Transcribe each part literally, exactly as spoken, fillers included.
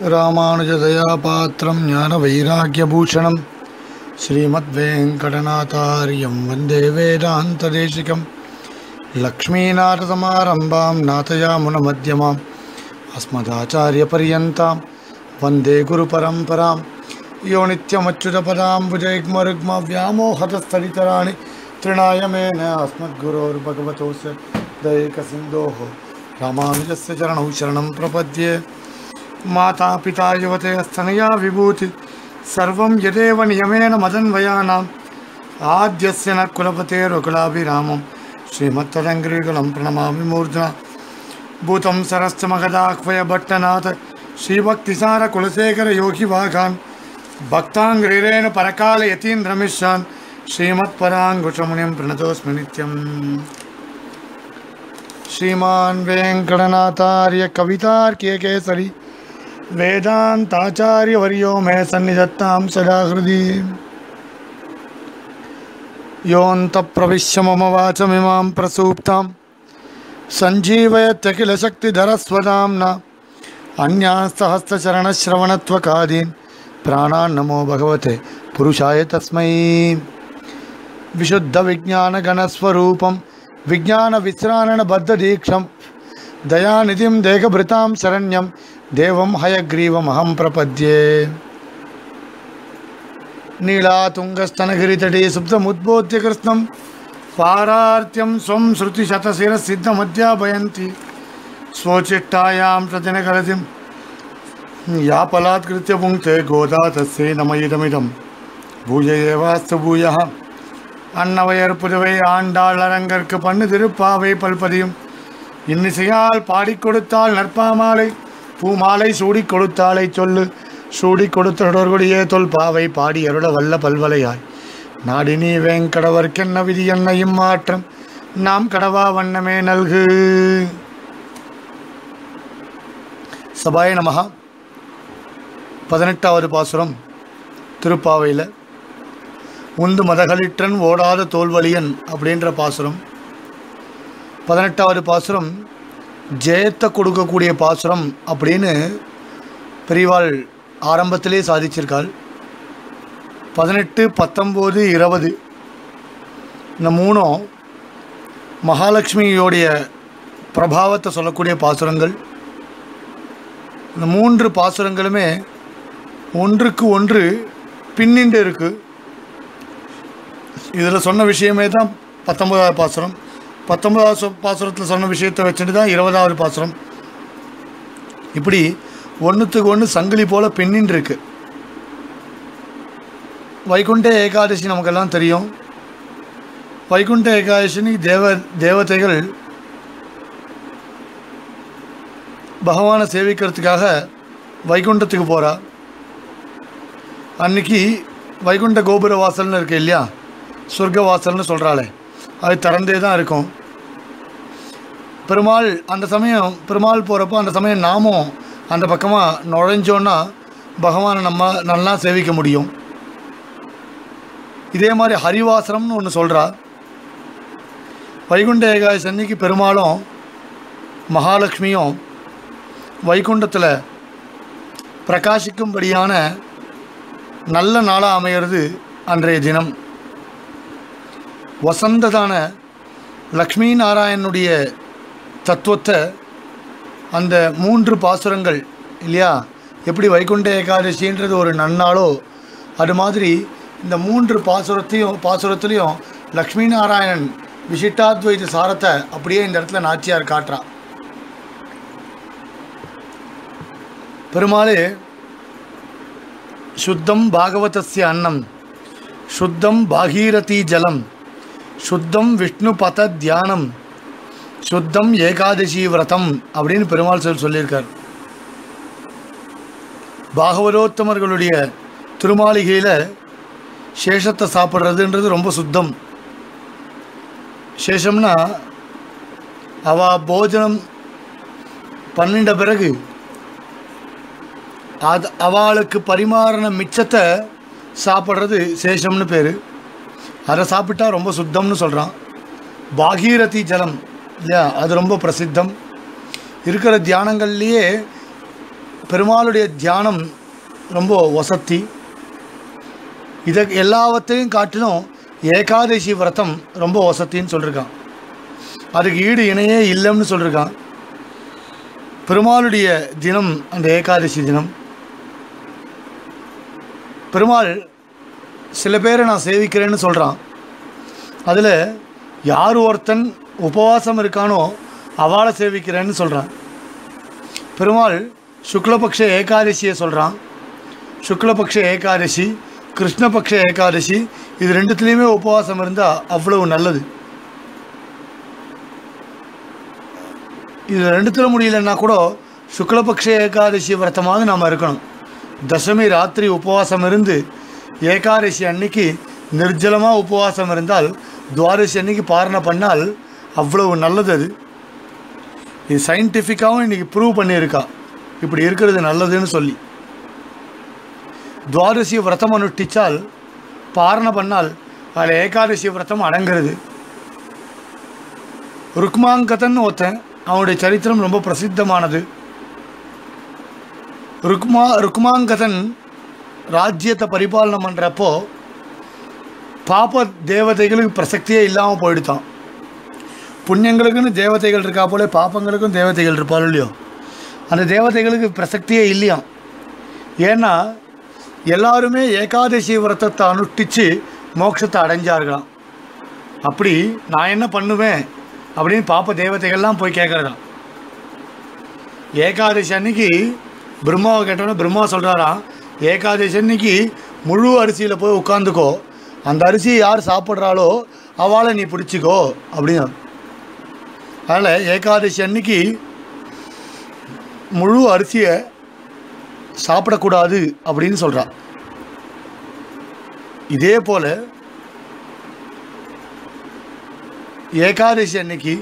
रामानुजदयापात्रं ज्ञानवैराग्यभूषणं श्रीमद्वेङ्कटनाथार्यं वन्दे वेदान्तदेशिकं लक्ष्मीनाथसमारम्भां नाथयामुनमध्यमाम् अस्मदाचार्यपर्यन्तां वन्दे गुरुपरम्परां यो नित्यमच्युतपदाम्बुजैग्मरुग्मव्यामोहतस्थलितराणि तृणायमेन अस्मद्गुरोर्भगवतोऽस्य दयैकसिन्धोः रामानुजस्य चरणौ शरणं प्रपद्ये। माता पिता युवते स्तनया विभूति सर्वं यदेव नियमेन मदन्वयानाम् आद्यस्य न कुलपतेरुकुलाभिरामं श्रीमत्तदङ्घ्रिकुलं प्रणमामि मूर्ध्ना भूतं सरश्च मगदाह्वय भट्टनाथ श्रीभक्तिसार कुलशेखर योगिवाघान् भक्ताङ्घ्रिरेण परकाल यतीन्द्रमिश्रान् श्रीमत्पराङ्कुशमुनिं प्रणतोऽस्मि नित्यम्। श्रीमान् वेङ्कटनाथार्य कवितार्किय केसरी वेदान्ताचार्यवर्यो मे सन्निधत्तां सदा हृदि। योऽन्तःप्रविश्य मम वाचमिमां प्रसूप्तां सञ्जीवयत्यखिलशक्तिधरस्वदाम्ना अन्यास्तहस्तचरणश्रवणत्वकादीन् प्राणान् नमो भगवते पुरुषाय तस्मै। विशुद्धविज्ञानगणस्वरूपं विज्ञानविश्राणबद्धदीक्षं दयानिधिं देहभृतां शरण्यं देवं हयग्रीवमहं प्रपद्ये। नीलातुङ्गस्तनगिरितटे सुप्तमुद्बोध्य कृत्स्नं पारार्त्यं स्वं श्रुतिशतशिरसिद्धमध्यापयन्ति स्वोच्चिष्टायां प्रजनकरतिं यापलात्कृत्य पुङ्क्ते गोदा तस्यै नम इदमिदं भूय एवास्तु भूयः। அன்னவையர் புதுவை ஆண்டாள் அரங்கற்கு பண்ணு திருப்பாவை பல்பதியும் இன்னிசையால் பாடிக் கொடுத்தாள் நற்பாமாலை பூமாலை சூடிக் கொடுத்தாளை சொல்லு சூடி கொடுத்தொடர்கொடியே தொல் பாவை பாடி அருள வல்ல பல்வலையாய் நாடினி வேங்கடவர்க்கென்ன விதி என்ன இம்மாற்றம் நாம் கடவா வண்ணமே நல்கு. சபாய நமஹா. பதினெட்டாவது பாசுரம் திருப்பாவையில் உந்து மதகளிற்றன் ஓடாத தோல்வலியன் அப்படின்ற பாசுரம். பதினெட்டாவது பாசுரம் ஜெயத்தை கொடுக்கக்கூடிய பாசுரம் அப்படின்னு பெரியவாள் ஆரம்பத்திலே சாதிச்சிருக்காள். பதினெட்டு பத்தொம்போது இருபது இந்த மூணும் மகாலட்சுமியோடைய பிரபாவத்தை சொல்லக்கூடிய பாசுரங்கள். இந்த மூன்று பாசுரங்களுமே ஒன்றுக்கு ஒன்று பின்னின்று இருக்குது. இதில் சொன்ன விஷயமே தான் பத்தொன்பதாவது பாசுரம். பத்தொன்பதாவது பாசுரத்தில் சொன்ன விஷயத்தை வச்சுட்டு தான் இருபதாவது பாசுரம். இப்படி ஒன்றுத்துக்கு ஒன்று சங்கிலி போல் பின்னின்று இருக்கு. வைகுண்ட ஏகாதசி நமக்கெல்லாம் தெரியும். வைகுண்ட ஏகாதசினி தேவ தேவதைகள் பகவானை சேவிக்கிறதுக்காக வைகுண்டத்துக்கு போகிறா. அன்றைக்கி வைகுண்ட கோபுர வாசல்னு இருக்கு இல்லையா, சொர்க்க வாசல்னு சொல்கிறாளே, அது திறந்தே தான் இருக்கும். பெருமாள் அந்த சமயம் பெருமாள் போகிறப்போ அந்த சமயம் நாமும் அந்த பக்கமாக நுழைஞ்சோன்னா பகவானை நம்ம நல்லா சேவிக்க முடியும். இதே மாதிரி ஹரிவாசனம்னு ஒன்று சொல்கிறா. வைகுண்ட ஏகாதசி அன்னைக்கு பெருமாளும் மகாலட்சுமியும் வைகுண்டத்தில் பிரகாசிக்கும்படியான நல்ல நாளாக அமையிறது அன்றைய தினம். வசந்ததான லக்ஷ்மி நாராயணனுடைய தத்துவத்தை அந்த மூன்று பாசுரங்கள் இல்லையா, எப்படி வைகுண்ட ஏகாதசின்றது ஒரு நன்னாளோ அது மாதிரி இந்த மூன்று பாசுரத்தையும் பாசுரத்துலேயும் லக்ஷ்மி நாராயணன் விசிட்டாத்வைத சாரத்தை அப்படியே இந்த இடத்துல நாச்சியார் காட்டுறா. பெருமாளே சுத்தம் பாகவதஸ்ய அன்னம் சுத்தம் பாகீரதி ஜலம் சுத்தம் விஷ்ணு பத தியானம் சுத்தம் ஏகாதசி விரதம் அப்படின்னு பெருமாள் சொல் சொல்லியிருக்கார். பாகவதோத்தமர்களுடைய திருமாளிகையில் சேஷத்தை சாப்பிட்றதுன்றது ரொம்ப சுத்தம். சேஷம்னா அவ போஜனம் பண்ணிட்ட பிறகு அது அவளுக்கு பரிமாறின மிச்சத்தை சாப்பிட்றது சேஷம்னு பேர். அதை சாப்பிட்டா ரொம்ப சுத்தம்னு சொல்கிறான். பாகீரதி ஜலம் இல்லையா, அது ரொம்ப பிரசித்தம். இருக்கிற தியானங்கள்லேயே பெருமாளுடைய தியானம் ரொம்ப வசத்தி. இதை எல்லாவற்றையும் காட்டிலும் ஏகாதசி விரதம் ரொம்ப வசத்தின்னு சொல்லியிருக்கான். அதுக்கு ஈடு இணையே இல்லைன்னு சொல்லியிருக்கான். பெருமாளுடைய தினம் அந்த ஏகாதசி தினம். பெருமாள் சில பேரை நான் சேவிக்கிறேன்னு சொல்கிறான். அதில் யார் ஒருத்தன் உபவாசம் இருக்கானோ அவளை சேவிக்கிறேன்னு சொல்கிறான். பெருமாள் சுக்லபக்ஷ ஏகாதசியை சொல்கிறான். சுக்லபக்ஷ ஏகாதசி, கிருஷ்ணபக்ஷ ஏகாதசி, இது ரெண்டுத்துலேயுமே உபவாசம் இருந்தால் அவ்வளவு நல்லது. இது ரெண்டுத்தில் முடியலன்னா கூட சுக்லபக்ஷ ஏகாதசி விரதமாக நாம் இருக்கணும். தசமி ராத்திரி உபவாசம் இருந்து ஏகாதசி அன்னைக்கு நிர்ஜலமாக உபவாசம் இருந்தால் துவாதசி அன்னைக்கு பாரணை பண்ணால் அவ்வளவு நல்லது. அது இது சயின்டிஃபிக்காகவும் இன்றைக்கி ப்ரூவ் பண்ணியிருக்கா இப்படி இருக்கிறது நல்லதுன்னு சொல்லி. துவாதசி விரதம் அனுஷ்டித்தால் பாரணை பண்ணால் அதில் ஏகாதசி விரதம் அடங்கிறது. ருக்மாங்கதன் ஒருத்தன், அவனுடைய சரித்திரம் ரொம்ப பிரசித்தமானது. ருக்மா ருக்மாங்கதன் ராஜ்யத்தை பரிபாலனம் பண்ணுறப்போ பாப்ப தேவதைகளுக்கு பிரசக்தியே இல்லாமல் போயிடுத்தான். புண்ணியங்களுக்குன்னு தேவதைகள் இருக்கா போல பாப்பங்களுக்கும் தேவதைகள் இருப்பாள் இல்லையோ, அந்த தேவதைகளுக்கு பிரசக்தியே இல்லையாம். ஏன்னா எல்லாருமே ஏகாதசி விரதத்தை அனுஷ்டித்து மோட்சத்தை அடைஞ்சார்களாம். அப்படி நான் என்ன பண்ணுவேன் அப்படின்னு பாப்ப தேவதைகள்லாம் போய் கேட்குறதாம். ஏகாதசி அன்னைக்கு பிரம்மாவை கேட்டோன்னா பிரம்மா சொல்கிறாராம், ஏகாதசி அன்னைக்கு முழு அரிசியில் போய் உட்காந்துக்கோ, அந்த அரிசியை யார் சாப்பிட்றாளோ அவளை நீ பிடிச்சிக்கோ அப்படின்னு. அதனால் ஏகாதசி அன்னைக்கு முழு அரிசியை சாப்பிடக்கூடாது அப்படின்னு சொல்கிறான். இதே போல் ஏகாதசி அன்னைக்கு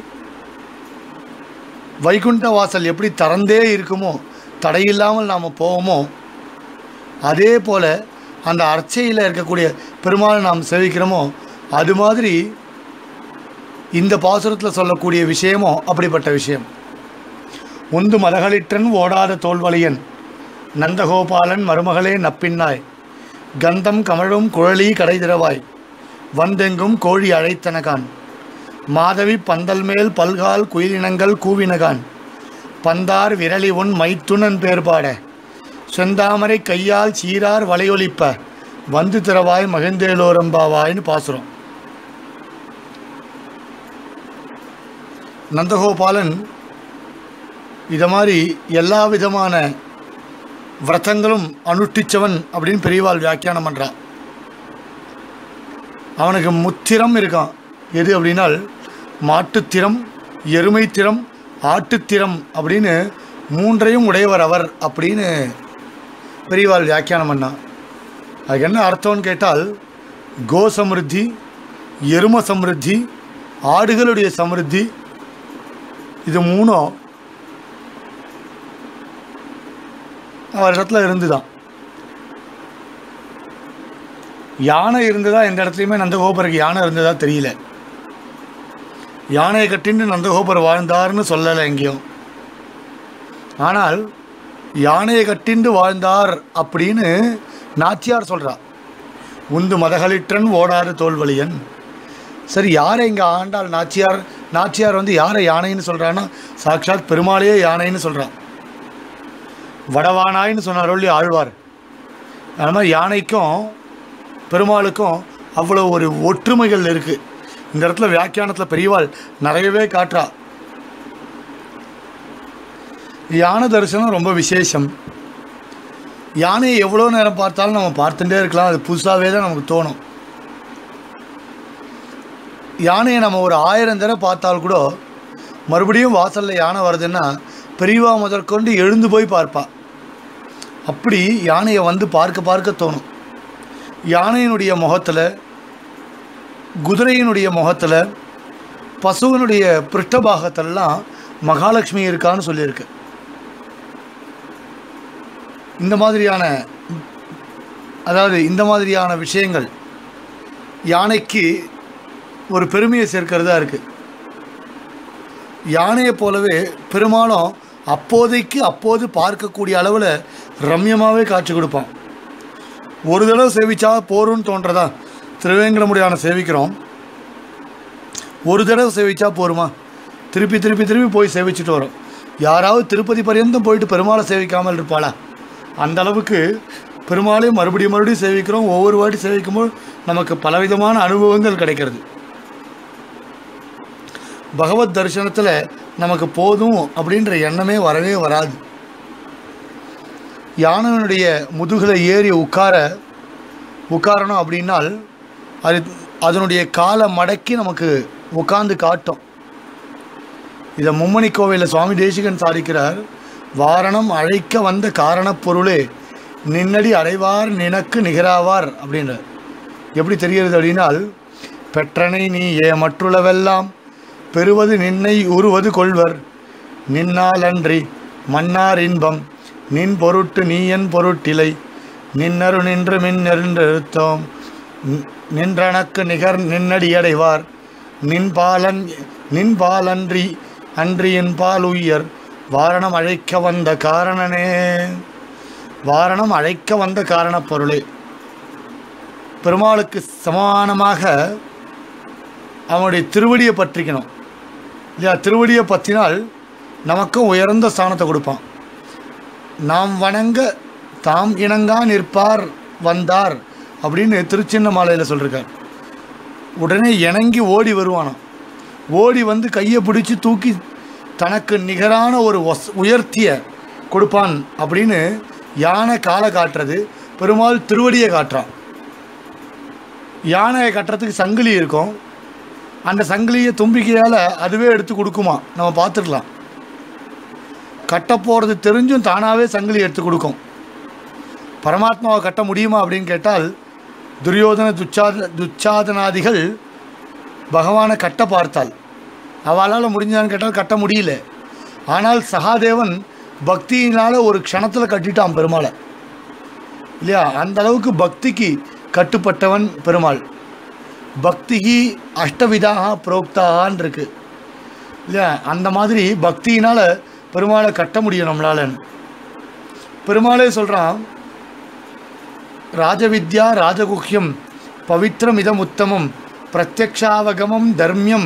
வைகுண்ட வாசல் எப்படி திறந்தே இருக்குமோ, தடையில்லாமல் நாம் போவோமோ, அதே போல் அந்த அர்ச்சையில் இருக்கக்கூடிய பெருமாளை நாம் சேவிக்கிறோமோ, அது மாதிரி இந்த பாசுரத்தில் சொல்லக்கூடிய விஷயமோ அப்படிப்பட்ட விஷயம். உந்து மதகளிற்றன் ஓடாத தோல்வலியன் நந்தகோபாலன் மருமகளே நப்பின்னாய் கந்தம் கமழும் குழலி கடை திறவாய் வந்தெங்கும் கோழி அழைத்தனகான் மாதவி பந்தல் மேல் பல்கால் குயிலினங்கள் கூவினகான் பந்தார் விரலி உன் மைத்துனன் பேர்பாட செந்தாமரை கையால் சீரார் வலையொலிப்ப வந்து திறவாய் மகிழ்ந்தேலோரம்பாவாய்னு பாசுறோம். நந்தகோபாலன் இதை மாதிரி எல்லா விதமான விரதங்களும் அனுஷ்டிச்சவன் அப்படின்னு பெரியவாள் வியாக்கியானம் பண்ணுறான். அவனுக்கு முத்திரம் இருக்கான். எது அப்படின்னால் மாட்டுத்திறம், எருமைத்திறம், ஆட்டுத்திறம் அப்படின்னு மூன்றையும் உடையவர் அவர் அப்படின்னு பெரியவாள் வியாக்கியானம் பண்ணான். அதுக்கு என்ன அர்த்தம்னு கேட்டால், கோ சமிருத்தி, எரும சமிருத்தி, ஆடுகளுடைய சமிருத்தி, இது மூணும் அவர் இடத்துல இருந்துதான். யானை இருந்ததா எந்த இடத்துலையுமே நந்தகோபருக்கு யானை இருந்ததா தெரியல. யானையை கட்டின்னு நந்தகோபர் வாழ்ந்தார்னு சொல்லலை எங்கேயும். ஆனால் யானையை கட்டிண்டு வாழ்ந்தார் அப்படின்னு நாச்சியார் சொல்கிறார். உந்து மதகளிற்றன் ஓடாத தோல்வலியன். சரி, யாரை இங்கே ஆண்டாள் நாச்சியார் நாச்சியார் வந்து யாரை யானைன்னு சொல்கிறான்னா சாட்சாத் பெருமாளையே யானைன்னு சொல்கிறான். வடவானாயின்னு சொன்னார் ஒல்லி ஆழ்வார். அது மாதிரி யானைக்கும் பெருமாளுக்கும் அவ்வளோ ஒரு ஒற்றுமைகள் இருக்குது. இந்த இடத்துல வியாக்கியானத்தில் பெரியவாள் நிறையவே காட்டுறா. யானை தரிசனம் ரொம்ப விசேஷம். யானையை எவ்வளோ நேரம் பார்த்தாலும் நம்ம பார்த்துட்டே இருக்கலாம். அது புதுசாகவே தான் நமக்கு தோணும். யானையை நம்ம ஒரு ஆயிரம் தடவை பார்த்தால் கூட மறுபடியும் வாசலில் யானை வருதுன்னா பெரியவா முதற்கொண்டு எழுந்து போய் பார்ப்பா. அப்படி யானையை வந்து பார்க்க பார்க்க தோணும். யானையினுடைய முகத்தில், குதிரையினுடைய முகத்தில், பசுவனுடைய பிருஷ்டபாகத்திலலாம் மகாலட்சுமி இருக்கான்னு சொல்லியிருக்கு. இந்த மாதிரியான அதாவது இந்த மாதிரியான விஷயங்கள் யானைக்கு ஒரு பெருமையை சேர்க்கிறதா இருக்குது. யானையை போலவே பெருமாளும் அப்போதைக்கு அப்போது பார்க்கக்கூடிய அளவில் ரம்யமாகவே காட்சி கொடுப்பான். ஒரு தடவை சேவிச்சா போரும்னு தோன்றதா? திருவேங்கடமுடியான சேவிக்கிறோம், ஒரு தடவை சேவிச்சா போருமா? திருப்பி திருப்பி திருப்பி போய் சேவிச்சுட்டு வரோம். யாராவது திருப்பதி பர்யந்தம் போயிட்டு பெருமாளை சேவிக்காமல் இருப்பாளா? அந்த அளவுக்கு பெருமாளையும் மறுபடியும் மறுபடியும் சேவிக்கிறோம். ஒவ்வொரு வாட்டி சேவிக்கும்போது நமக்கு பலவிதமான அனுபவங்கள் கிடைக்கிறது. பகவத் தரிசனத்தில் நமக்கு போதும் அப்படின்ற எண்ணமே வரவே வராது. யானையினுடைய முதுகில் ஏறி உட்கார உட்காரணும் அப்படின்னால் அது அதனுடைய காலை மடக்கி நமக்கு உட்கார்ந்து காட்டும். இதை மும்மணி கோவிலில் சுவாமி தேசிகன் சாதிக்கிறார். வாரணம் அழைக்க வந்த காரணப் பொருளே நின்னடி அடைவார் நினக்கு நிகராவார் அப்படின்றார். எப்படி தெரிகிறது அப்படின்னால், பெற்றனை நீ ஏ மற்றுள்ளவெல்லாம் பெறுவது நின்னை உருவது கொள்வர் நின்னால் அன்றி மன்னார் இன்பம் நின் பொருட்டு நீ என் பொருட்டிலை நின்னரு நின்று மின் நெருந்தெழுத்தோம் நின்றனக்கு நிகர் நின்னடியடைவார் நின் பாலன் நின் பாலன்றி அன்றியின் பால் உயர் வாரணம் அழைக்க வந்த காரணனே. வாரணம் அழைக்க வந்த காரணப் பொருளே. பெருமாளுக்கு சமானமாக அவனுடைய திருவடியை பற்றிக்கணும் இல்லையா? திருவடியை பற்றினால் நமக்கும் உயர்ந்த ஸ்தானத்தை கொடுப்பான். நாம் வணங்க தாம் இணங்கா நிற்பார் வந்தார் அப்படின்னு திருச்சின்ன மாலையில் சொல்லியிருக்கார். உடனே இணங்கி ஓடி வருவானாம். ஓடி வந்து கையை பிடிச்சி தூக்கி தனக்கு நிகரான ஒரு உயர்த்திய கொடுப்பான் அப்படின்னு யானை காலை காட்டுறது, பெருமாள் திருவடியை காட்டுறான். யானையை கட்டுறதுக்கு சங்கிலி இருக்கும், அந்த சங்கிலியை தும்பிக்கையால் அதுவே எடுத்து கொடுக்குமா, நம்ம பார்த்துக்கலாம். கட்ட போகிறது தெரிஞ்சும் தானாகவே சங்கிலி எடுத்து கொடுக்கும். பரமாத்மாவை கட்ட முடியுமா அப்படின்னு கேட்டால், துரியோதன துச்சாத துச்சாதனாதிகள் பகவானை கட்ட பார்த்தாள், அவளால் முடிஞ்சான்னு கேட்டால் கட்ட முடியல. ஆனால் சகாதேவன் பக்தியினால் ஒரு க்ஷணத்தில் கட்டிட்டான் பெருமாளை இல்லையா? அந்த அளவுக்கு பக்திக்கு கட்டுப்பட்டவன் பெருமாள். பக்திகி அஷ்டவிதாக புரோக்தாகான் இருக்கு இல்லையா? அந்த மாதிரி பக்தியினால் பெருமாளை கட்ட முடியும் நம்மளால. பெருமாளே சொல்கிறான், ராஜவித்யா ராஜகுஹ்யம் பவித்ரம் இதம் உத்தமம் பிரத்யக்ஷாவகமம் தர்மியம்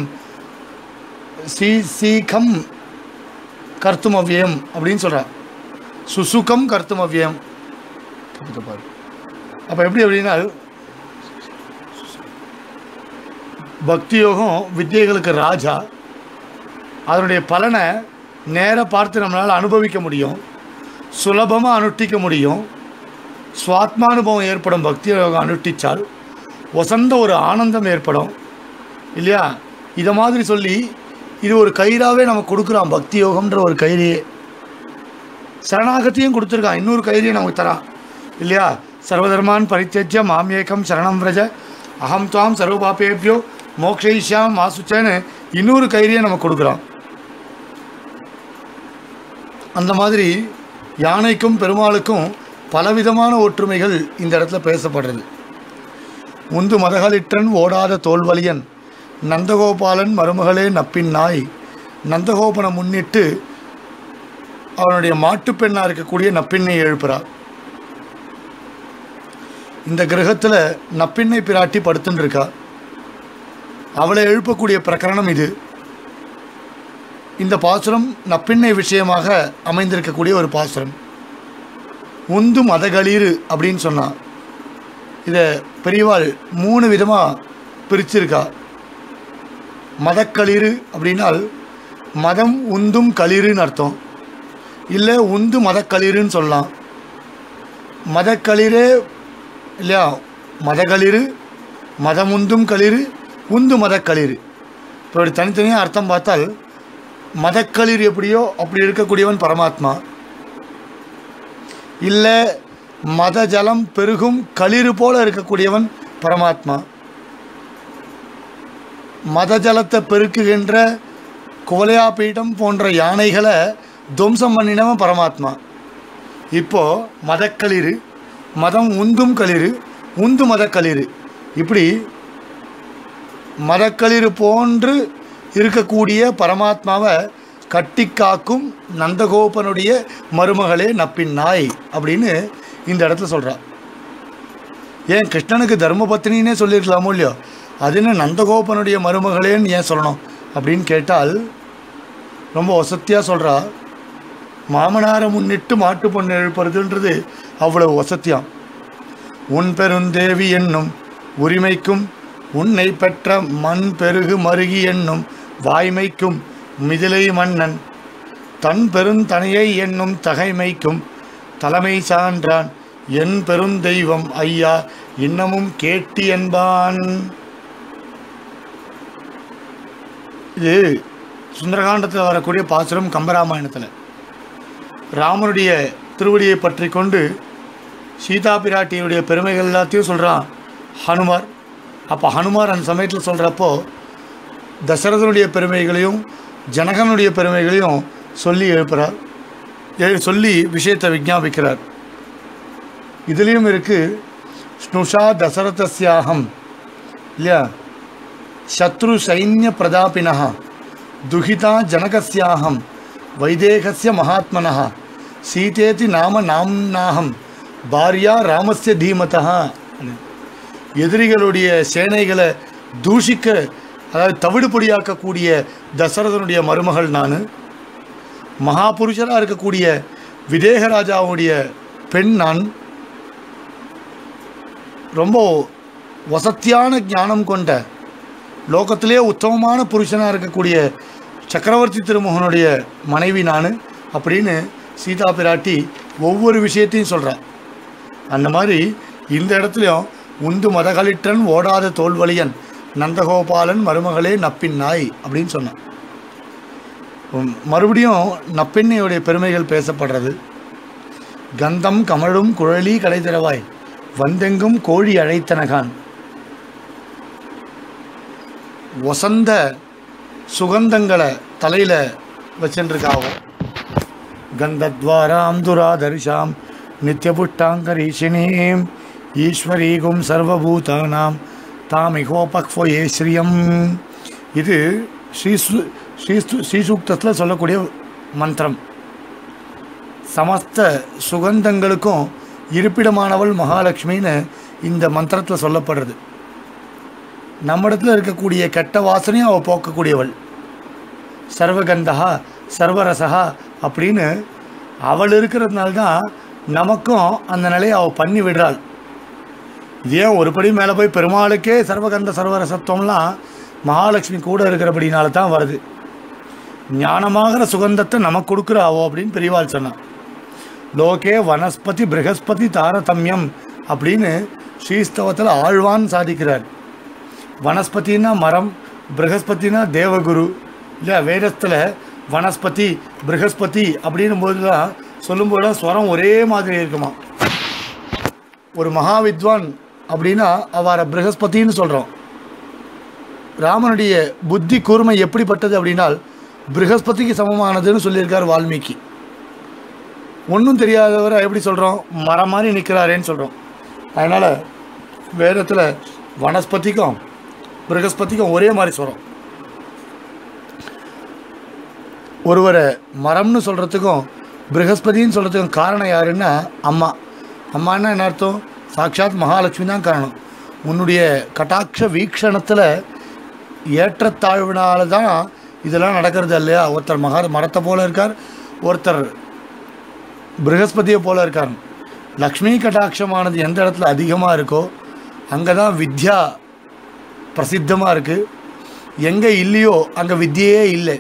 சீ சீகம் கர்த்துமவ்யம் அப்படின்னு சொல்கிறான். சுசுகம் கர்த்துமவ்யம். அப்போ எப்படி அப்படின்னா, பக்தி யோகம் வித்தியைகளுக்கு ராஜா. அதனுடைய பலனை நேராக பார்த்து நம்மளால் அனுபவிக்க முடியும், சுலபமாக அனுஷ்டிக்க முடியும். சுவாத்மானுபவம் ஏற்படும் பக்தி யோகம் அனுஷ்டித்தால் வசந்த ஒரு ஆனந்தம் ஏற்படும் இல்லையா? இதை மாதிரி சொல்லி இது ஒரு கயிறாவே நமக்கு கொடுக்குறான். பக்தி யோகம்ன்ற ஒரு கயிறையே சரணாகத்தையும் கொடுத்துருக்கான். இன்னொரு கயிறையை நமக்கு தரான் இல்லையா? சர்வதர்மான் பரித்தியஜ்ய மாம்யேகம் சரணம் விரஜ அகம் துவாம் சர்வபாபேபியோ மோக்ஷயிஷ்யாம் மாசுச்சேன்னு இன்னொரு கயிறையை நமக்கு கொடுக்குறான். அந்த மாதிரி யானைக்கும் பெருமாளுக்கும் பலவிதமான ஒற்றுமைகள் இந்த இடத்துல பேசப்படுறது. முந்து மதகளிற்றன் ஓடாத தோல்வலியன் நந்தகோபாலன் மருமகளே நப்பின் நாய். நந்தகோபனை முன்னிட்டு அவனுடைய மாட்டுப்பெண்ணாக இருக்கக்கூடிய நப்பின்னை எழுப்புறார். இந்த கிரகத்தில் நப்பின்னை பிராட்டி படுத்துன்னு இருக்கா. அவளை எழுப்பக்கூடிய பிரகரணம் இது. இந்த பாசுரம் நப்பின்னை விஷயமாக அமைந்திருக்கக்கூடிய ஒரு பாசுரம். உந்து மதகளிரு அப்படின்னு சொன்னான். இதை பெரியவாள் மூணு விதமாக பிரிச்சிருக்கா. மதக்களிறு அப்படின்னால் மதம் உந்தும் களிறுன்னு அர்த்தம், இல்லை உந்து மதக்களிறுன்னு சொல்லலாம். மதக்களிரே இல்லையா? மதகளிறு, மதம் உந்தும் களிறு, உந்து மதக்களிறு. இப்போ இப்படி தனித்தனியாக அர்த்தம் பார்த்தால், மதக்களிர் எப்படியோ அப்படி இருக்கக்கூடியவன் பரமாத்மா. இல்லை மத ஜலம் பெருகும் களிறு போல இருக்கக்கூடியவன் பரமாத்மா. மத ஜலத்தை பெருக்குகின்ற குவலையா பீடம் போன்ற யானைகளை துவம்சம் பண்ணினவன் பரமாத்மா. இப்போது மதக்களிறு, மதம் உந்தும் களிறு, உந்து மதக்களிறு, இப்படி மதக்களிறு போன்று இருக்கக்கூடிய பரமாத்மாவை கட்டி காக்கும் நந்தகோபனுடைய மருமகளே நப்பின் நாய் அப்படின்னு இந்த இடத்துல சொல்கிறார். ஏன் கிருஷ்ணனுக்கு தர்மபத்னின்னே சொல்லியிருக்கலாமோ இல்லையோ, அது என்ன நந்தகோபனுடைய மருமகளேன்னு ஏன் சொல்லணும் அப்படின்னு கேட்டால் ரொம்ப வசத்தியாக சொல்கிறா. மாமனாரை முன்னிட்டு மாட்டு பொண்ணு எழுப்புறதுன்றது அவ்வளவு வசத்தியாம். உன் பெருந்தேவி என்னும் உரிமைக்கும் உன்னை பெற்ற மண் பெருகு மருகி என்னும் வாய்மைக்கும் மிதிலை மன்னன் தன் பெருந்தனையை என்னும் தகைமைக்கும் தலைமை சான்றான் என் பெருந்தெய்வம் ஐயா இன்னமும் கேட்டி என்பான். இது சுந்தரகாண்டத்தில் வரக்கூடிய பாசுரம். கம்பராமாயணத்தில் ராமனுடைய திருவடியை பற்றி கொண்டு சீதா பிராட்டியுடைய பெருமைகள் எல்லாத்தையும் சொல்கிறான் ஹனுமார். அப்போ ஹனுமார் அந்த சமயத்தில் சொல்கிறப்போ தசரதனுடைய பெருமைகளையும் ஜனகனுடைய பெருமைகளையும் சொல்லி எழுப்புகிறார், சொல்லி விஷயத்தை விஞ்ஞாபிக்கிறார். இதுலேயும் இருக்குது ஸ்னுஷா தசரதஸ்யாகம் இல்லையா, சத்ரு சைன்ய பிரதாபினா துஹிதா ஜனகஸ்யாகம் வைதேகஸ்ய மகாத்மனः சீதேதி நாம நாம்னாகம் பாரியா ராமஸ்ய தீமதா. எதிரிகளுடைய சேனைகளை தூஷிக்க, அதாவது தவிடுபொடியாக்கக்கூடிய தசரதனுடைய மருமகள் நான். மகாபுருஷராக இருக்கக்கூடிய விதேகராஜாவுடைய பெண் நான். ரொம்ப வசத்தியான ஞானம் கொண்ட லோகத்திலே உத்தமமான புருஷனாக இருக்கக்கூடிய சக்கரவர்த்தி திருமகனுடைய மனைவி நான் அப்படின்னு சீதா பிராட்டி ஒவ்வொரு விஷயத்தையும் சொல்கிறார். அந்த மாதிரி இந்த இடத்துலையும் உந்து மதகளிற்றன் ஓடாத தோல்வலியன் நந்தகோபாலன் மருமகளே நப்பின் நாய் அப்படின்னு சொன்னான். மறுபடியும் நப்பெண்ணையுடைய பெருமைகள் பேசப்படுறது. கந்தம் கமழும் குழலி கடை திறவாய் வந்தெங்கும் கோழி அழைத்தனகான். வசந்த சுகந்தங்களை தலையில் வச்சுருக்காவும். கந்தத்வாராம் துராதரிஷாம் நித்தியபுட்டாங்கரீஷினீம் ஈஸ்வரீகும் சர்வபூதானாம் தாமிகோபக்ஃபோயே ஸ்ரீயம். இது ஸ்ரீசு ஸ்ரீசு ஸ்ரீசூக்தத்தில் சொல்லக்கூடிய மந்திரம். சமஸ்த சுகந்தங்களுக்கும் இருப்பிடமானவள் மகாலட்சுமின்னு இந்த மந்திரத்தில் சொல்லப்படுறது. நம்மிடத்தில் இருக்கக்கூடிய கெட்ட வாசனையும் அவள் போக்கக்கூடியவள். சர்வகந்தகா சர்வரசகா அப்படின்னு அவள் இருக்கிறதுனால தான் நமக்கும் அந்த நிலையை அவள் பண்ணி விடுறாள். இதே ஒருபடி மேலே போய் பெருமாளுக்கே சர்வகந்த சர்வரசத்துவம்லாம் மகாலட்சுமி கூட இருக்கிறபடினால தான் வருது. ஞானமாகிற சுகந்தத்தை நமக்கு கொடுக்குறாவோ அப்படின்னு பெரியவாள் சொன்னான். லோகே வனஸ்பதி ப்ரஹஸ்பதி தாரதமியம் அப்படின்னு ஸ்ரீஸ்தவத்தில் ஆழ்வான் சாதிக்கிறார். வனஸ்பதினா மரம், ப்ரஹஸ்பதினா தேவகுரு. இல்லை வேதத்தில் வனஸ்பதி ப்ரஹஸ்பதி அப்படின்னும் போது தான் சொல்லும்போது தான் ஸ்வரம் ஒரே மாதிரி இருக்குமா. ஒரு மகாவித்வான் அப்படின்னா அவரை ப்ரஹஸ்பதின்னு சொல்கிறோம். ராமனுடைய புத்தி கூர்மை எப்படிப்பட்டது அப்படின்னால் ப்ரஹஸ்பதிக்கு சமமானதுன்னு சொல்லியிருக்கார் வால்மீகி. ஒன்றும் தெரியாதவரை எப்படி சொல்கிறோம், மரம் மாதிரி நிற்கிறாரேன்னு சொல்கிறோம். அதனால் வேதத்தில் வனஸ்பதிக்கும் ப்ரஹஸ்பதிக்கும் ஒரே மாதிரி சொல்கிறோம். ஒருவரை மரம்னு சொல்கிறதுக்கும் ப்ரஹஸ்பதின்னு சொல்கிறதுக்கும் காரணம் யாருன்னா அம்மா. அம்மானா என்ன அர்த்தம்? சாட்சாத் மகாலட்சுமி தான் காரணம். உன்னுடைய கட்டாட்ச வீக்ஷணத்தில் ஏற்றத்தாழ்வினால தான் இதெல்லாம் நடக்கிறது இல்லையா. ஒருத்தர் மகா மரத்தை போல் இருக்கார், ஒருத்தர் ப்ரஹஸ்பதியை போல் இருக்கார். லக்ஷ்மி கட்டாட்சமானது எந்த இடத்துல அதிகமாக இருக்கோ அங்கே தான் வித்யா பிரசித்தமாக இருக்குது. எங்கே இல்லையோ அங்கே வித்யையே இல்லை.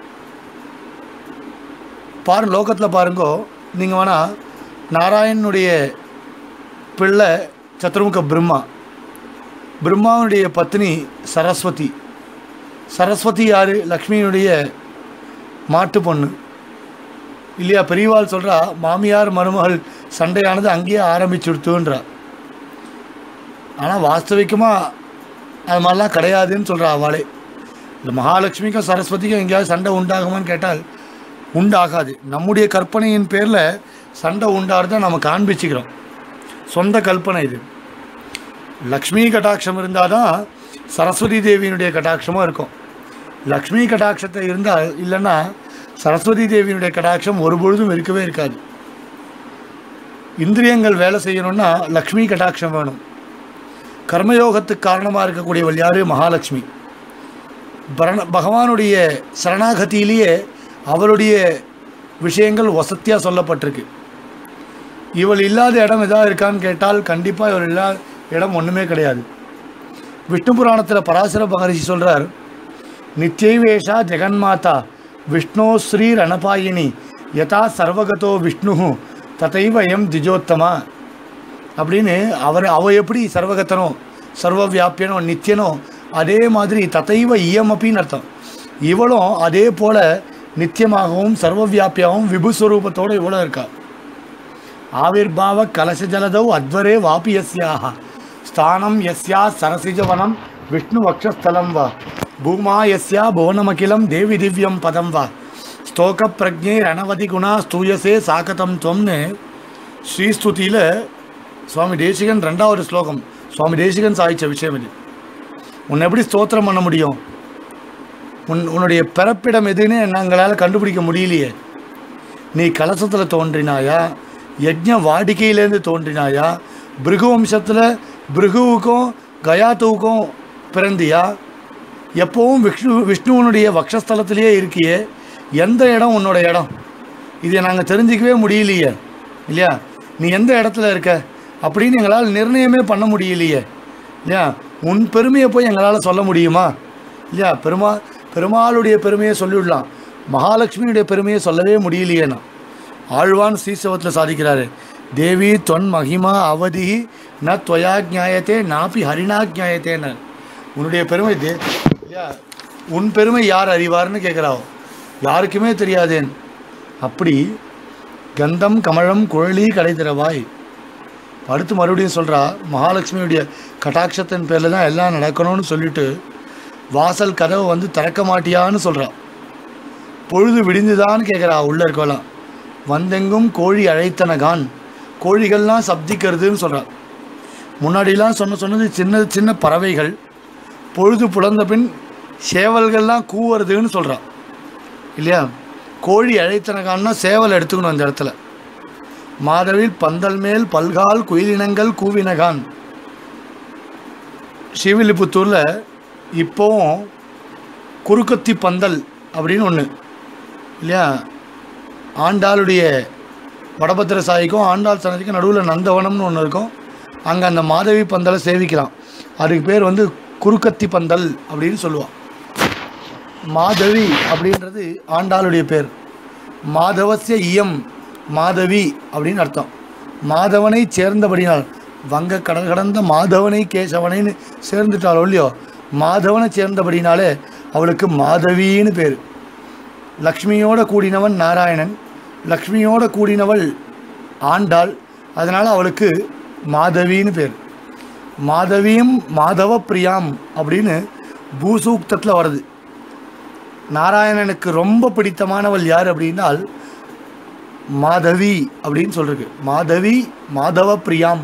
பாரு லோகத்தில் பாருங்கோ நீங்கள் வேணால் நாராயணனுடைய பிள்ளை சத்ருமுக பிரம்மா, பிரம்மாவுடைய பத்னி சரஸ்வதி. சரஸ்வதி யார்? லக்ஷ்மியினுடைய மாட்டு பொண்ணு இல்லையா. பெரியவாள் சொல்கிறா மாமியார் மருமகள் சண்டையானது அங்கேயே ஆரம்பிச்சுடுத்துன்றா. ஆனால் வாஸ்தவிகமாக அது மாதிரிலாம் கிடையாதுன்னு சொல்கிறா அவளே. இந்த மகாலட்சுமிக்கும் சரஸ்வதிக்கும் எங்கேயாவது சண்டை உண்டாகுமான்னு கேட்டால் உண்டாகாது. நம்முடைய கற்பனையின் பேரில் சண்டை உண்டாகிறத நம்ம காண்பிச்சுக்கிறோம். சொந்த கல்பனை இது. லக்ஷ்மி கட்டாட்சம் இருந்தால் தான் சரஸ்வதி தேவியினுடைய கட்டாட்சமும் இருக்கும். லக்ஷ்மி கட்டாட்சத்தை இருந்தால் இல்லைன்னா சரஸ்வதி தேவியினுடைய கடாட்சம் ஒருபொழுதும் இருக்கவே இருக்காது. இந்திரியங்கள் வேலை செய்யணும்னா லக்ஷ்மி கடாட்சம் வேணும். கர்மயோகத்துக்கு காரணமாக இருக்கக்கூடியவள் யார்? மகாலட்சுமி. பரண பகவானுடைய சரணாகதியிலேயே அவளுடைய விஷயங்கள் வசத்தியாக சொல்லப்பட்டிருக்கு. இவள் இல்லாத இடம் எதாவது இருக்கான்னு கேட்டால் கண்டிப்பாக இவள் இல்லாத இடம் ஒன்றுமே கிடையாது. விஷ்ணு புராணத்தில் பராசர மகரிஷி சொல்கிறார், நித்யைவேஷா ஜெகன்மாதா விஷ்ணோ ஸ்ரீ ரணபாயினி யதா சர்வகதோ விஷ்ணு ததைவ எம் திஜோத்தமா அப்படின்னு. அவர் அவ எப்படி சர்வகத்தனோ சர்வ வியாபியனோ நித்தியனோ அதே மாதிரி ததைவ இயம் அப்படின்னு அர்த்தம். இவளும் அதே போல் நித்தியமாகவும் சர்வ வியாபியாகவும் விபுஸ்வரூபத்தோடு இவ்வளோ இருக்கா. ஆவிர்பாவ கலச ஜலதௌ அத்வரே வாபி யஸ்யாக ஸ்தானம் யஸ்யா சரசிஜவனம் விஷ்ணு வக்ஷஸ்தலம் வா பூமா யஸ்யா புவனமகிலம் தேவி திவ்யம் பதம் வா ஸ்தோக பிரஜே ரணவதி குணா ஸ்தூயசே சாகதம் துவம்னு ஸ்ரீஸ்துதியில் சுவாமி தேசிகன் ரெண்டாவது ஸ்லோகம் சுவாமி தேசிகன் சாதித்த விஷயம் இது. உன்னை எப்படி ஸ்தோத்திரம் பண்ண முடியும்? உன் உன்னுடைய பிறப்பிடம் எதுன்னு நாங்களால் கண்டுபிடிக்க முடியலையே. நீ கலசத்தில் தோன்றினாயா? யஜ்ஞ வாடிக்கையிலேருந்து தோன்றினாயா? பிருகு வம்சத்தில் பிருகுவுக்கும் கயாத்துவுக்கும் பிறந்தியா? எப்போவும் விஷ்ணு விஷ்ணுவனுடைய வக்ஷஸ்தலத்திலேயே இருக்கியே. எந்த இடம் உன்னோட இடம்? இதை நாங்கள் தெரிஞ்சிக்கவே முடியலையே இல்லையா? நீ எந்த இடத்துல இருக்க அப்படின்னு எங்களால் நிர்ணயமே பண்ண முடியலையே இல்லையா? உன் பெருமையை போய் எங்களால் சொல்ல முடியுமா இல்லையா? பெருமா பெருமாளுடைய பெருமையை சொல்லிவிடலாம், மகாலட்சுமியுடைய பெருமையை சொல்லவே முடியலையேண்ணா. ஆழ்வான் ஸ்ரீசவத்தில் சாதிக்கிறாரு, தேவி தொன் மகிமா அவதி ந துவயா ஜாயத்தே நாபி ஹரிணா ஜாயத்தேன்னு. உன்னுடைய பெருமை தே இல்லையா? உன் பெருமை யார் அறிவார்னு கேட்குறாவோ, யாருக்குமே தெரியாதேன். அப்படி கந்தம் கமலம் குழலி கடை திறவாய். அடுத்து மறுபடியும் சொல்கிறா, மகாலட்சுமியுடைய கட்டாட்சத்தின் பேரில் தான் எல்லாம் நடக்கணும்னு சொல்லிட்டு வாசல் கதவை வந்து திறக்க மாட்டியான்னு சொல்கிறா. பொழுது விடிந்துதான்னு கேட்குறா உள்ளே இருக்கலாம். வந்தெங்கும் கோழி அழைத்தனகான், கோழிகள்லாம் சப்திக்கிறதுன்னு சொல்கிறா. முன்னாடிலாம் சொன்ன சொன்னது சின்ன சின்ன பறவைகள், பொழுது புலந்த பின் சேவல்கள்லாம் கூவுறதுன்னு சொல்கிறா இல்லையா? கோழி அழைத்தனகான்னா சேவல் எடுத்துக்கணும் அந்த இடத்துல. மாதவில் பந்தல் மேல் பல்கால் குயிலினங்கள் கூவினகான். ஸ்ரீவில்லிபுத்தூரில் இப்போவும் குறுக்கத்தி பந்தல் அப்படின்னு ஒன்று இல்லையா? ஆண்டாளுடைய வடபத்திர சாய்க்கும் ஆண்டாள் சன்னதிக்கும் நடுவில் நந்தவனம்னு ஒன்று இருக்கும். அங்கே அந்த மாதவி பந்தலை சேவிக்கலாம். அதுக்கு பேர் வந்து குறுக்கத்தி பந்தல் அப்படின்னு சொல்லுவாள். மாதவி அப்படின்றது ஆண்டாளுடைய பேர். மாதவசிய இயம் மாதவி அப்படின்னு அர்த்தம். மாதவனை சேர்ந்தபடினால், வங்க கடல் கடந்த மாதவனை கேசவனைன்னு சேர்ந்துட்டாளோ இல்லையோ, மாதவனை சேர்ந்தபடினாலே அவளுக்கு மாதவின்னு பேர். லக்ஷ்மியோடு கூடினவன் நாராயணன், லக்ஷ்மியோடு கூடினவள் ஆண்டாள், அதனால் அவளுக்கு மாதவின்னு பேர். மாதவியும் மாதவ பிரியாம் அப்படின்னு பூசூக்தத்தில் வருது. நாராயணனுக்கு ரொம்ப பிடித்தமானவள் யார் அப்படின்னால் மாதவி அப்படின்னு சொல்லிருக்கு. மாதவி மாதவ பிரியாம்.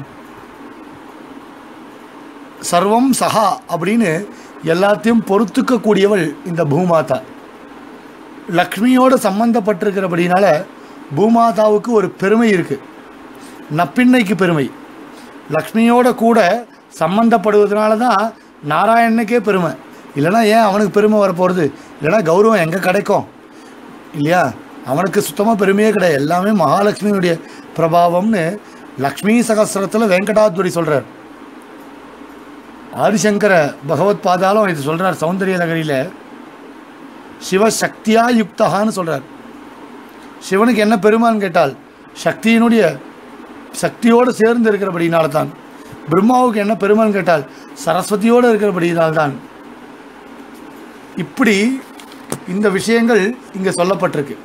சர்வம் சஹா அப்படின்னு எல்லாத்தையும் பொறுத்துக்கக்கூடியவள் இந்த பூமாதா. லக்ஷ்மியோடு சம்பந்தப்பட்டிருக்கிறபடினால பூமாதாவுக்கு ஒரு பெருமை இருக்குது, நப்பின்னைக்கு பெருமை. லக்ஷ்மியோட கூட சம்பந்தப்படுவதனால தான் நாராயணனுக்கே பெருமை. இல்லைனா ஏன் அவனுக்கு பெருமை வரப்போகிறது? இல்லைனா கௌரவம் எங்கே கிடைக்கும் இல்லையா? அவனுக்கு சுத்தமாக பெருமையே கிடையாது, எல்லாமே மகாலட்சுமியுடைய பிரபாவம்னு லக்ஷ்மி சகஸ்ரத்தில் வெங்கடாத்வரி சொல்கிறார். ஆதிசங்கர பகவத் பாதாலும் இது சொல்கிறார். சௌந்தரிய நகரியில் சிவசக்தியா யுக்தகான்னு சொல்கிறார். சிவனுக்கு என்ன பெருமான்னு கேட்டால் சக்தியினுடைய சக்தியோடு சேர்ந்து இருக்கிறபடினால தான். பிரம்மாவுக்கு என்ன பெருமான்னு கேட்டால் சரஸ்வதியோடு இருக்கிறபடினால்தான். இப்படி இந்த விஷயங்கள் இங்கே சொல்லப்பட்டிருக்கு.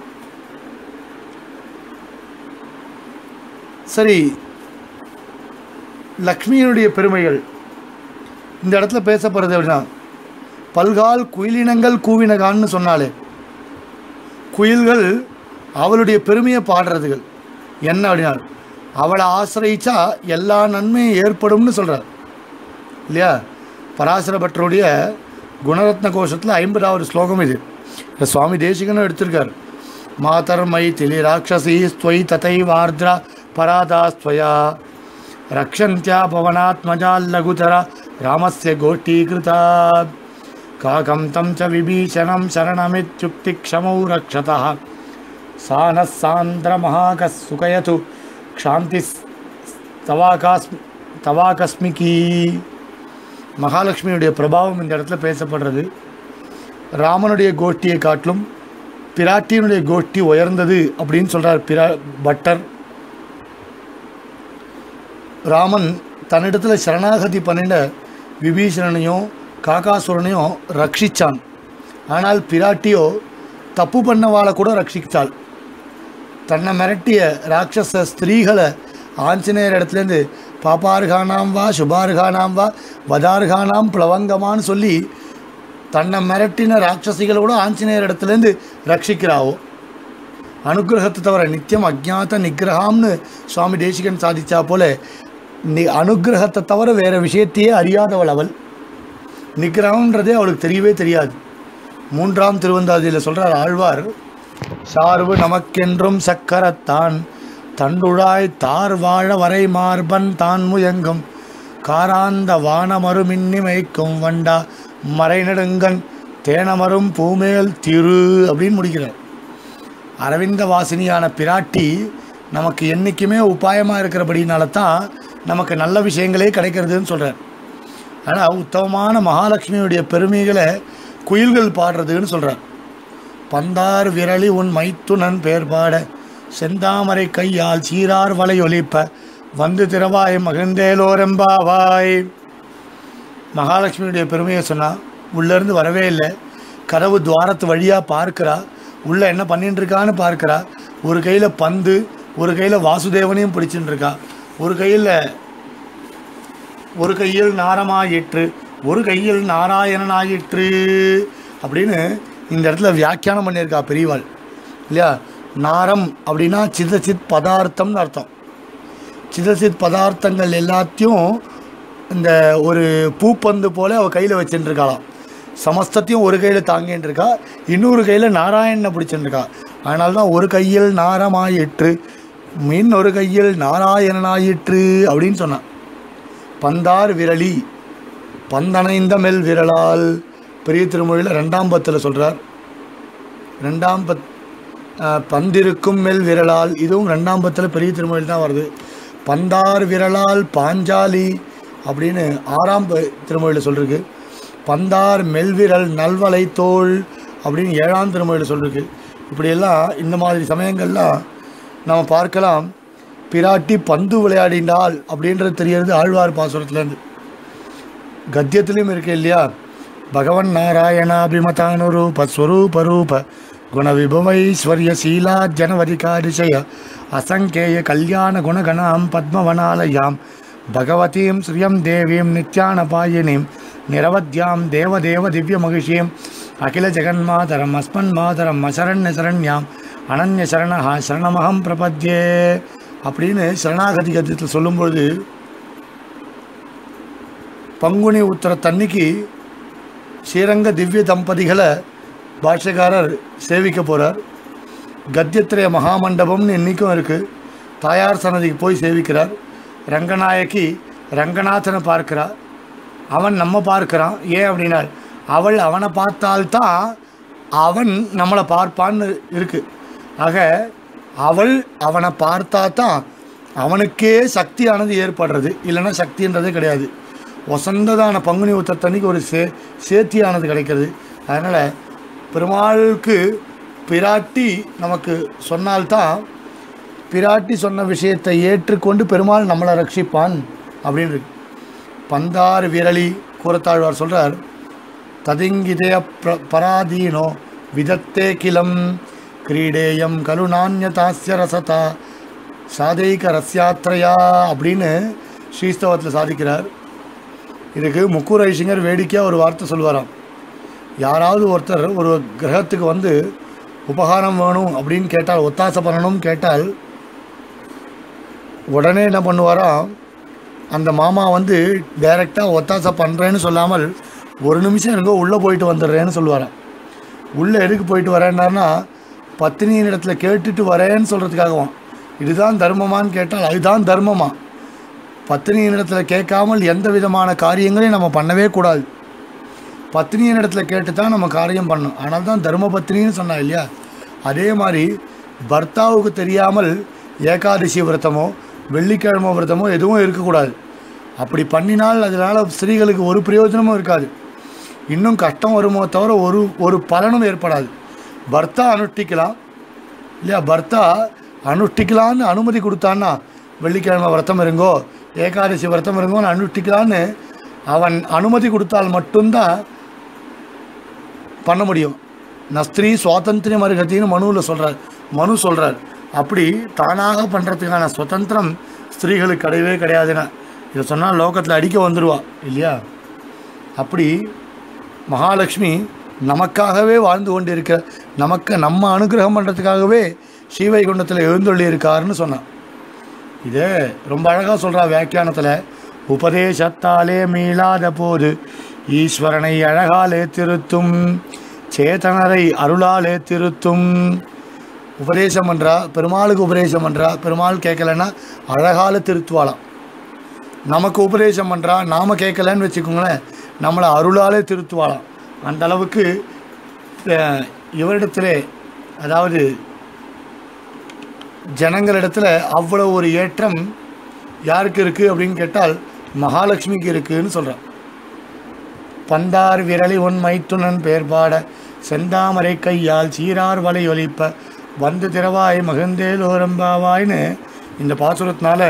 சரி, லக்ஷ்மியினுடைய பெருமைகள் இந்த இடத்துல பேசப்படுறது அப்படின்னா, பல்கால் குயிலினங்கள் கூவினகான்னு சொன்னாலே குயில்கள் அவளுடைய பெருமையை பாடுறதுகள் என்ன அப்படின்னா, அவளை ஆசிரியிச்சா எல்லா நன்மையும் ஏற்படும்னு சொல்கிறார் இல்லையா? பராசர பட்டருடைய குணரத்ன கோஷத்தில் ஐம்பதாவது ஸ்லோகம் இது. சுவாமி தேசிகனும் எடுத்திருக்கார். मातर्मैथिली राक्षसी स्त्वयि तथैवार्द्रा परादास्त्वया रक्षन्त्या पवनात्मजा लघुतरा रामस्य गोष्ठीकृता काकं तं च विभीषणं शरणमित्युक्तिक्षमौ रक्षतः सा नः सान्द्रमहाकः सुखयतु क्षान्तिस्तवाकास्मि तवाकस्मिकी மகாலட்சுமியுடைய பிரபாவம் இந்த இடத்துல பேசப்படுறது. ராமனுடைய கோஷ்டியை காட்டிலும் பிராட்டியினுடைய கோஷ்டி உயர்ந்தது அப்படின்னு சொல்கிறார் பிரா பட்டர். ராமன் தன்னிடத்தில் சரணாகதி பண்ணின விபீஷணனையும் காகாசுரனையும் ரட்சித்தான். ஆனால் பிராட்டியோ தப்பு பண்ணவாளை கூட ரட்சித்தாள். தன்னை மிரட்டிய ராட்சச ஸ்திரீகளை ஆஞ்சநேயர் இடத்துலேருந்து பாப்பார்கானாம் வா சுபார்கானாம் வா வதார்கானாம் பிளவங்கமான்னு சொல்லி தன்னை மிரட்டின ராட்சசிகளை கூட ஆஞ்சநேயர் இடத்துலேருந்து ரட்சிக்கிறாவோ. அனுகிரகத்தை தவிர நித்தியம் அஜ்ஞாத நிகிரகம்னு சுவாமி தேசிகன் சாதித்தா போல நி அனுகிரகத்தை தவிர வேறு விஷயத்தையே அறியாதவள் அவள். நிகிரகம்ன்றதே அவளுக்கு தெரியவே தெரியாது. மூன்றாம் திருவந்தாதியில் சொல்கிறார் ஆழ்வார், சார்பு நமக்கென்றும் சக்கரத்தான் தண்டுழாய் தார் வாழ வரை மார்பன் தான் முயங்கும் காராந்த வானமருமின்னிமைக்கும் வண்டா மறைநெடுங்கன் தேனமரும் பூமேல் திரு அப்படின்னு முடிக்கிறார். அரவிந்த வாசினியான பிராட்டி நமக்கு என்றைக்குமே உபாயமாக இருக்கிறபடினால தான் நமக்கு நல்ல விஷயங்களே கிடைக்கிறதுன்னு சொல்கிறார். ஆனால் உத்தமமான மகாலட்சுமியுடைய பெருமைகளை குயில்கள் பாடுறதுன்னு சொல்கிறார். பந்தார் விரலி உன் மைத்துனன் பேர் பாட செந்தாமரை கையால் சீரார் வலை ஒலிப்ப வந்து திறவாய் மகிழ்ந்தேலோரெம்பாவாய். மகாலட்சுமியுடைய பெருமையை சொன்னால் உள்ளேருந்து வரவே இல்லை. கதவு துவாரத்து வழியாக பார்க்குறா, உள்ளே என்ன பண்ணிட்டு இருக்கான்னு பார்க்குறா. ஒரு கையில் பந்து, ஒரு கையில் வாசுதேவனையும் பிடிச்சிட்டு இருக்கா. ஒரு கையில் ஒரு கையில் நாரமாயிற்று, ஒரு கையில் நாராயணனாயிற்று அப்படின்னு இந்த இடத்துல வியாக்கியானம் பண்ணியிருக்கா பெரியவாள் இல்லையா. நாரம் அப்படின்னா சிதசித் பதார்த்தம்னு அர்த்தம். சிதசித் பதார்த்தங்கள் எல்லாத்தையும் இந்த ஒரு பூப்பந்து போல் அவள் கையில் வச்சுட்டுருக்காளாம். சமஸ்தத்தையும் ஒரு கையில் தாங்கின்னு இருக்கா, இன்னொரு கையில் நாராயணனை பிடிச்சிட்டுருக்கா. அதனால தான் ஒரு கையில் நாரமாயிற்று மீன் ஒரு கையில் நாராயணனாயிற்று அப்படின்னு சொன்னான். பந்தார் விரலி பந்தனைந்த மெல் விரலால் பெரிய திருமொழியில் ரெண்டாம் பத்தில் சொல்கிறார். ரெண்டாம் பத் பந்திருக்கும் மெல் விரலால் இதுவும் ரெண்டாம் பத்தில் பெரிய திருமொழியில் தான் வருது. பந்தார் விரலால் பாஞ்சாலி அப்படின்னு ஆறாம் திருமொழியில் சொல்லிருக்கு. பந்தார் மெல்விரல் நல்வலை தோல் அப்படின்னு ஏழாம் திருமொழியில் சொல்லிருக்கு. இப்படியெல்லாம் இந்த மாதிரி சமயங்கள்லாம் நம்ம பார்க்கலாம். பிராட்டி பந்து விளையாடினாள் அப்படின்றது தெரியறது ஆழ்வார் பாசுரத்துலேருந்து. கத்தியத்திலையும் இருக்கு இல்லையா, பகவன் நாராயணாபிமதானுரூப ஸ்வரூபரூப குணவிபவைஸ்வர்ய சீலா ஜனவதிகாரிஷய அசங்கேய கல்யாண குணகணாம் பத்மவனாலயாம் பகவதீம் ஸ்ரீயம் தேவீம் நித்யானபாயினீம் நிரவத்யாம் தேவதேவ திவ்ய மகிஷீம் அகில ஜெகன்மாதரம் அஸ்மன் மாதரம் அசரண்ய சரண்யாம் அனன்ய சரணஹா சரணமகம் பிரபத்யே அப்படின்னு சரணாகதி கத்தியத்தில் சொல்லும்பொழுது பங்குனி உத்தரத்தன்னைக்கு ஸ்ரீரங்க திவ்ய தம்பதிகளை பாஷ்யக்காரர் சேவிக்க போகிறார். கத்தியத்திரைய மகாமண்டபம்னு இன்றைக்கும் இருக்குது. தாயார் சன்னதிக்கு போய் சேவிக்கிறார். ரங்கநாயகி ரங்கநாதனை பார்க்கிறார், அவன் நம்ம பார்க்குறான். ஏன் அப்படின்னா அவள் அவனை பார்த்தால்தான் அவன் நம்மளை பார்ப்பான்னு இருக்குது. ஆக அவள் அவனை பார்த்தா தான் அவனுக்கே சக்தியானது ஏற்படுறது, இல்லைன்னா சக்தின்றதே கிடையாது. வசந்ததான பங்குனி உத்தரத்தன்னைக்கு ஒரு சே சேத்தியானது கிடைக்கிறது. அதனால் பெருமாளுக்கு பிராட்டி நமக்கு சொன்னால்தான் பிராட்டி சொன்ன விஷயத்தை ஏற்றுக்கொண்டு பெருமாள் நம்மளை ரட்சிப்பான் அப்படின்னு இருக்கு. பந்தார் விரலி கூறத்தாழ்வார் சொல்கிறார், ததிங்கிதய பிர பராதீனோ விதத்தே கிலம் கிரீடேயம் கலுநான்யதாஸ்ய ரசதா சாதைக ரஸ்யாத்ரையா அப்படின்னு ஸ்ரீஸ்தவத்தில் சாதிக்கிறார். இதுக்கு முக்கூர் ஐசிங்கர் வேடிக்கையாக ஒரு வார்த்தை சொல்லுவாராம். யாராவது ஒருத்தர் ஒரு கிரகத்துக்கு வந்து உபகாரம் வேணும் அப்படின்னு கேட்டால், ஒத்தாசை பண்ணணும்னு கேட்டால் உடனே என்ன பண்ணுவாராம், அந்த மாமா வந்து டைரெக்டாக ஒத்தாசை பண்ணுறேன்னு சொல்லாமல் ஒரு நிமிஷம் எனக்கோ உள்ளே போயிட்டு வந்துடுறேன்னு சொல்லுவாராம். உள்ளே எதுக்கு போயிட்டு வரேன்னாருன்னா, பத்தினியின் இடத்துல கேட்டுட்டு வரேன்னு சொல்கிறதுக்காகவும். இதுதான் தர்மமானு கேட்டால் அதுதான் தர்மமா. பத்தினியின் இடத்துல கேட்காமல் எந்த விதமான காரியங்களையும் நம்ம பண்ணவே கூடாது. பத்தினியின் இடத்துல கேட்டு தான் நம்ம காரியம் பண்ணணும். ஆனால் தான் தர்ம பத்தினின்னு சொன்னா இல்லையா. அதே மாதிரி பர்த்தாவுக்கு தெரியாமல் ஏகாதசி விரதமோ வெள்ளிக்கிழமை விரதமோ எதுவும் இருக்கக்கூடாது. அப்படி பண்ணினால் அதனால் ஸ்திரீகளுக்கு ஒரு பிரயோஜனமும் இருக்காது, இன்னும் கஷ்டம் வருமோ தவிர ஒரு ஒரு பலனும் ஏற்படாது. பர்த்தா அனுஷ்டிக்கலாம் இல்லையா, பர்த்தா அனுஷ்டிக்கலான்னு அனுமதி கொடுத்தான்னா வெள்ளிக்கிழமை விரதம் இருங்கோ ஏகாதசி விரதம் இருங்கோன்னு அனுஷ்டிக்கலான்னு அவன் அனுமதி கொடுத்தால் மட்டும்தான் பண்ண முடியும். நஸ்திரி சுவாதந்திரம் அருகத்தின்னு மனுவில் சொல்கிறார் மனு சொல்கிறார். அப்படி தானாக பண்ணுறதுக்கான சுதந்திரம் ஸ்திரீகளுக்கு கிடையவே கிடையாதுன்னா இதை சொன்னால் லோகத்தில் அடிக்க வந்துடுவா இல்லையா. அப்படி மகாலட்சுமி நமக்காகவே வாழ்ந்து கொண்டு இருக்க, நமக்கு நம்ம அனுகிரகம் பண்ணுறதுக்காகவே ஸ்ரீவைகுண்டத்தில் எழுந்தொள்ளி இருக்காருன்னு சொன்னான். இதே ரொம்ப அழகாக சொல்கிறா வியாக்கியானத்தில். உபதேசத்தாலே மீளாத போது ஈஸ்வரனை அழகாலே திருத்தும், சேதனரை அருளாலே திருத்தும். உபதேசம் பண்ணுறா, பெருமாளுக்கு உபதேசம் பண்ணுறா, பெருமாள் கேட்கலன்னா அழகால திருத்துவாளாம். நமக்கு உபதேசம் பண்ணுறா, நாம் கேட்கலன்னு வச்சுக்கோங்களேன், நம்மளை அருளாலே திருத்துவாளாம். அந்த அளவுக்கு இவரிடத்திலே, அதாவது ஜனங்களிடத்தில் அவ்வளோ ஒரு ஏற்றம் யாருக்கு இருக்குது அப்படின்னு கேட்டால் மகாலட்சுமிக்கு இருக்குதுன்னு சொல்கிறான். பந்தார் விரலி உன் மைத்துனன் பேர்பாட செந்தாமரை கையால் சீரார் வலை ஒலிப்ப வந்து திரவாய் மகிழ்ந்தேல் ஓரம்பாவாய்னு இந்த பாசுரத்தினால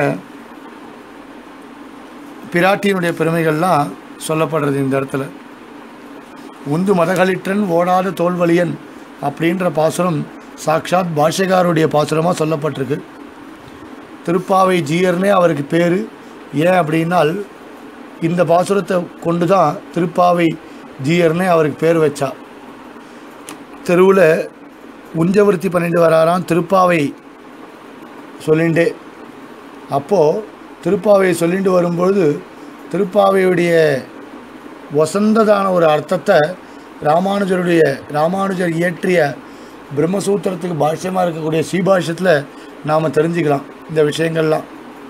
பிராட்டியினுடைய பெருமைகள்லாம் சொல்லப்படுறது. இந்த இடத்துல உந்து மதகளிற்றன் ஓடாத தோல்வலியன் அப்படின்ற பாசுரம் சாக்ஷாத் பாஷ்யகாருடைய பாசுரமாக சொல்லப்பட்டிருக்கு. திருப்பாவை ஜீயர்னே அவருக்கு பேர். ஏன் அப்படின்னால் இந்த பாசுரத்தை கொண்டு தான் திருப்பாவை ஜீயர்னே அவருக்கு பேர் வச்சா. தெருவில் உஞ்சவர்த்தி பண்ணிட்டு வராராம் திருப்பாவை சொல்லிண்டே. அப்போது திருப்பாவையை சொல்லிட்டு வரும்பொழுது திருப்பாவையுடைய வசந்ததான ஒரு அர்த்தத்தை ராமானுஜருடைய ராமானுஜர் இயற்றிய பிரம்மசூத்திரத்துக்கு பாஷ்யமாக இருக்கக்கூடிய ஸ்ரீபாஷ்யத்தில் நாம் தெரிஞ்சுக்கலாம் இந்த விஷயங்கள்லாம்.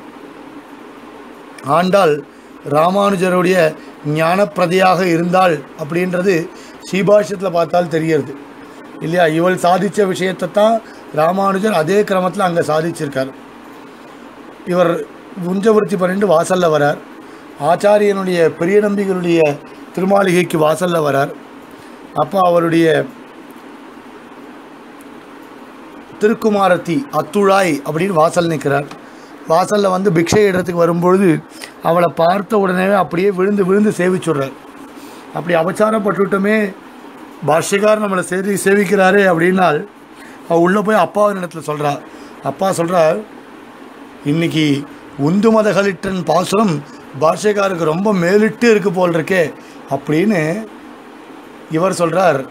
ஆண்டாள் ராமானுஜருடைய ஞானப்பிரதியாக இருந்தாள் அப்படின்றது ஸ்ரீபாஷ்யத்தில் பார்த்தால் தெரிகிறது இல்லையா. இவள் சாதித்த விஷயத்தை தான் ராமானுஜர் அதே கிரமத்தில் அங்கே சாதிச்சிருக்கார். இவர் உஞ்சவர்த்தி பண்ணிட்டு வாசலில் வரார். ஆச்சாரியனுடைய பெரிய நம்பிகளுடைய திருமாளிகைக்கு வாசலில் வரார். அப்போ அவருடைய திருக்குமாரத்தி அத்துழாய் அப்படின்னு வாசல் நிற்கிறார். வாசலில் வந்து பிக்ஷை இடத்துக்கு வரும்பொழுது அவளை பார்த்த உடனே அப்படியே விழுந்து விழுந்து சேவிச்சுடுறார். அப்படி அபச்சாரப்பட்டுவிட்டோமே, பாஷ்யக்கார் நம்மளை சேவி சேவிக்கிறாரே அப்படின்னால் அவள் உள்ளே போய் அப்பாவின் இடத்துல சொல்கிறார். அப்பா சொல்கிறார், இன்றைக்கி உந்து மதகளிற்றன் பாசுரம் பாஷ்யக்காருக்கு ரொம்ப மேலிட்டு இருக்கு போல் இருக்கே அப்படின்னு இவர் சொல்கிறார்,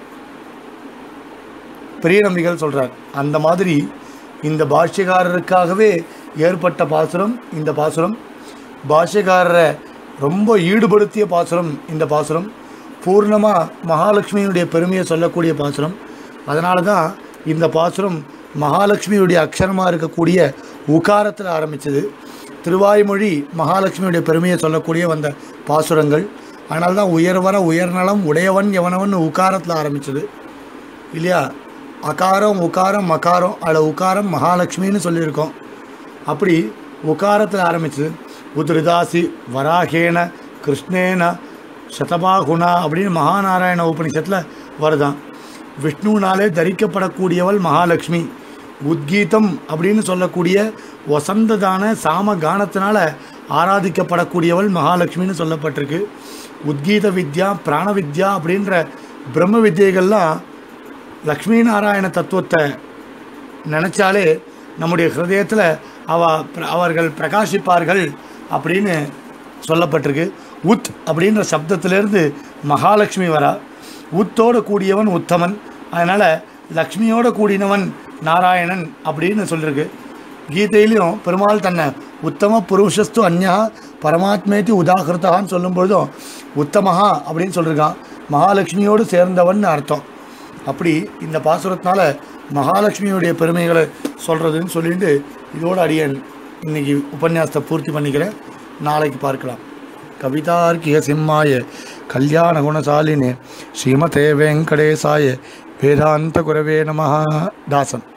பெரிய நம்பிகள் சொல்கிறார். அந்த மாதிரி இந்த பாஷ்யக்காரருக்காகவே ஏற்பட்ட பாசுரம் இந்த பாசுரம். பாஷ்யக்காரரை ரொம்ப ஈடுபடுத்திய பாசுரம் இந்த பாசுரம். பூர்ணமாக மகாலட்சுமியினுடைய பெருமையை சொல்லக்கூடிய பாசுரம். அதனால தான் இந்த பாசுரம் மகாலட்சுமியுடைய அக்ஷரமாக இருக்கக்கூடிய உகாரத்தில் ஆரம்பித்தது. திருவாய்மொழி மகாலட்சுமியுடைய பெருமையை சொல்லக்கூடிய வந்த பாசுரங்கள். அதனால தான் உயர்வர உயர்நலம் உடையவன் எவனவன் உகாரத்தில் ஆரம்பித்தது இல்லையா. அகாரம் உகாரம் மகாரம், அதில் உகாரம் மகாலட்சுமின்னு சொல்லியிருக்கோம். அப்படி உகாரத்தில் ஆரம்பித்தது. உத்ரிதாசி வராகேன கிருஷ்ணேன சதபாகுணா அப்படின்னு மகாநாராயண உபனிஷத்தில் வருதான். விஷ்ணுனாலே தரிக்கப்படக்கூடியவள் மகாலட்சுமி. உத்கீதம் அப்படின்னு சொல்லக்கூடிய வசந்ததான சாம கானத்தினால் ஆராதிக்கப்படக்கூடியவள் மகாலட்சுமின்னு சொல்லப்பட்டிருக்கு. உத்கீத வித்யா பிராண வித்யா அப்படின்ற பிரம்ம வித்தியைகள்லாம் லக்ஷ்மி நாராயண தத்துவத்தை நினச்சாலே நம்முடைய ஹிருதயத்தில் அவ அவர்கள் பிரகாசிப்பார்கள் அப்படின்னு சொல்லப்பட்டிருக்கு. உத் அப்படின்ற சப்தத்திலேருந்து மகாலட்சுமி வரா. உத்தோடு கூடியவன் உத்தமன், அதனால் லக்ஷ்மியோடு கூடினவன் நாராயணன் அப்படின்னு சொல்லியிருக்கு. கீதையிலையும் பெருமாள் தன்னை உத்தம புருஷஸ்து அந்யா பரமாத்மேத்தி உதாகிருத்தான்னு சொல்லும்பொழுதும் உத்தமஹா அப்படின்னு சொல்லியிருக்கான். மகாலட்சுமியோடு சேர்ந்தவன் அர்த்தம். அப்படி இந்த பாசுரத்தினால மகாலட்சுமியுடைய பெருமைகளை சொல்கிறதுன்னு சொல்லிட்டு இதோடு அடியன் இன்றைக்கி உபன்யாசத்தை பூர்த்தி பண்ணிக்கிறேன். நாளைக்கு பார்க்கலாம். கவிதார்க்கிய சிம்மாய கல்யாண குணசாலினே ஸ்ரீமதே வெங்கடேசாய வேதாந்த குரவே நமஹ. தாசன்.